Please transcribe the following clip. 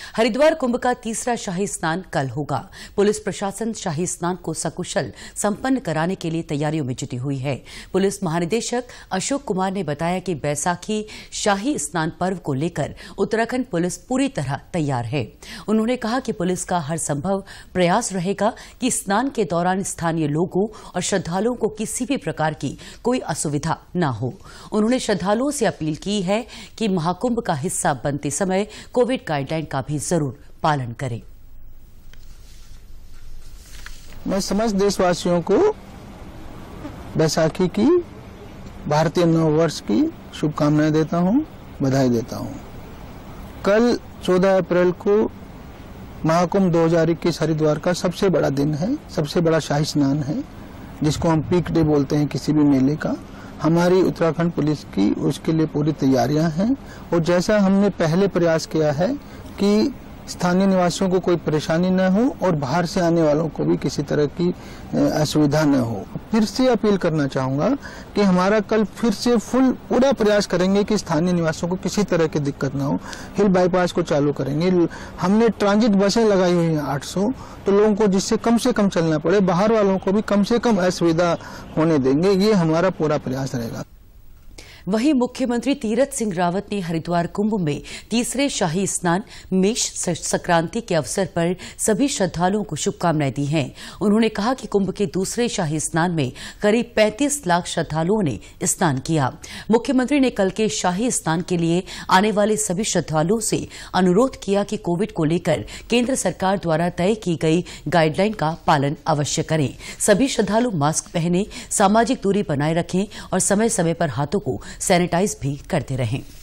हरिद्वार कुंभ का तीसरा शाही स्नान कल होगा। पुलिस प्रशासन शाही स्नान को सकुशल संपन्न कराने के लिए तैयारियों में जुटी हुई है। पुलिस महानिदेशक अशोक कुमार ने बताया कि बैसाखी शाही स्नान पर्व को लेकर उत्तराखंड पुलिस पूरी तरह तैयार है। उन्होंने कहा कि पुलिस का हर संभव प्रयास रहेगा कि स्नान के दौरान स्थानीय लोगों और श्रद्धालुओं को किसी भी प्रकार की कोई असुविधा न हो। उन्होंने श्रद्धालुओं से अपील की है कि महाकुंभ का हिस्सा बनते समय कोविड गाइडलाइन का भी जरूर पालन करें। मैं समस्त देशवासियों को बैसाखी की, भारतीय नव वर्ष की शुभकामनाएं देता हूं, बधाई देता हूं। कल 14 अप्रैल को महाकुंभ 2021 हरिद्वार का सबसे बड़ा दिन है, सबसे बड़ा शाही स्नान है, जिसको हम पीक डे बोलते हैं किसी भी मेले का। हमारी उत्तराखंड पुलिस की उसके लिए पूरी तैयारियां हैं और जैसा हमने पहले प्रयास किया है कि स्थानीय निवासियों को कोई परेशानी न हो और बाहर से आने वालों को भी किसी तरह की असुविधा न हो। फिर से अपील करना चाहूंगा कि हमारा कल फिर से पूरा प्रयास करेंगे कि स्थानीय निवासियों को किसी तरह की दिक्कत न हो। हिल बाईपास को चालू करेंगे। हमने ट्रांजिट बसें लगाई हुई हैं 800, तो लोगों को जिससे कम से कम चलना पड़े, बाहर वालों को भी कम से कम असुविधा होने देंगे। ये हमारा पूरा प्रयास रहेगा। वहीं मुख्यमंत्री तीरथ सिंह रावत ने हरिद्वार कुंभ में तीसरे शाही स्नान मेष संक्रांति के अवसर पर सभी श्रद्धालुओं को शुभकामनाएं दी हैं। उन्होंने कहा कि कुंभ के दूसरे शाही स्नान में करीब 35 लाख श्रद्धालुओं ने स्नान किया। मुख्यमंत्री ने कल के शाही स्नान के लिए आने वाले सभी श्रद्धालुओं से अनुरोध किया कि कोविड को लेकर केंद्र सरकार द्वारा तय की गई गाइडलाइन का पालन अवश्य करें। सभी श्रद्धालु मास्क पहने, सामाजिक दूरी बनाए रखें और समय समय पर हाथों को सैनिटाइज भी करते रहें।